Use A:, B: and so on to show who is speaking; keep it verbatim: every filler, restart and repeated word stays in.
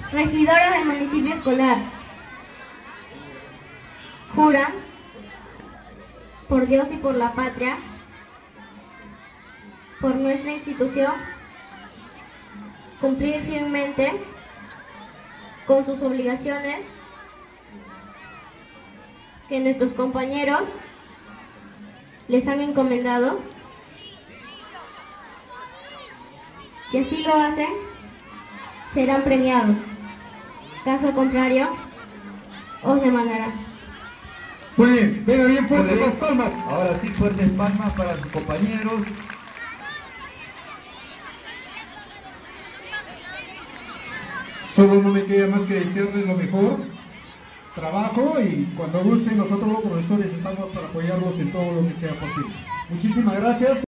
A: Regidora del municipio escolar, jura, por Dios y por la patria, por nuestra institución, cumplir fielmente con sus obligaciones que nuestros compañeros les han encomendado. Si así lo hacen, serán premiados. Caso contrario, os demandarán.
B: Muy bien, venga bien fuerte,
C: Muy bien.
B: las palmas.
C: Ahora sí, fuertes palmas para sus compañeros.
B: Solo no me queda más que desearles lo mejor, trabajo, y cuando gusten nosotros los profesores estamos para apoyarlos en todo lo que sea posible. Muchísimas gracias.